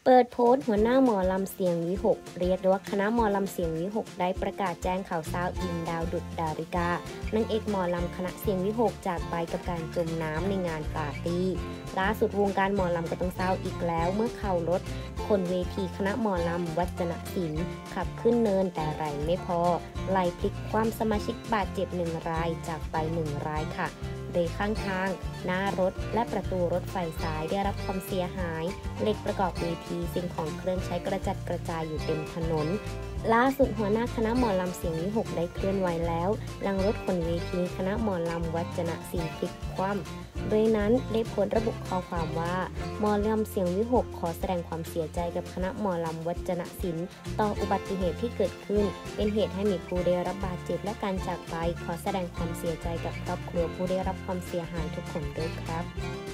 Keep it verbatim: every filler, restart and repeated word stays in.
เปิดโพสต์หัวหน้าหมอลำเสียงวิหกเรียกว่าคณะหมอลำเสียงวิหกได้ประกาศแจ้งข่าวเศร้าอิงดาวดุจดาริกานางเอกหมอลำคณะเสียงวิหกจากไปกับการจมน้ำในงานปาร์ตี้ล่าสุดวงการหมอลำก็ต้องเศร้าอีกแล้วเมื่อข่าวรถคนเวทีคณะหมอลำวัจนศิลป์ขับขึ้นเนินแต่ไรไม่พอไหลพลิกความสมาชิกบาดเจ็บหนึ่งรายจากไปหนึ่งรายค่ะโดยข้างทางหน้ารถและประตูรถไฟซ้ายได้รับความเสียหายเหล็กประกอบเวทีสิ่งของเครื่องใช้กระจัดกระจายอยู่เต็มถนนล่าสุดหัวหน้าคณะหมอลำเสียงวิหกได้เคลื่อนไหวแล้วหลังรถขนเวทีคณะหมอลำวัจนศิลป์พลิกคว่ำโดยนั้นได้โพสต์ระบุข้อความว่าหมอลำเสียงวิหกขอแสดงความเสียใจกับคณะหมอลำวัจนศิลป์ต่ออุบัติเหตุที่เกิดขึ้นเป็นเหตุให้มีผู้ได้รับบาดเจ็บและการจากไปขอแสดงความเสียใจกับครอบครัวผู้ได้รับความเสียหายทุกคนด้วยครับ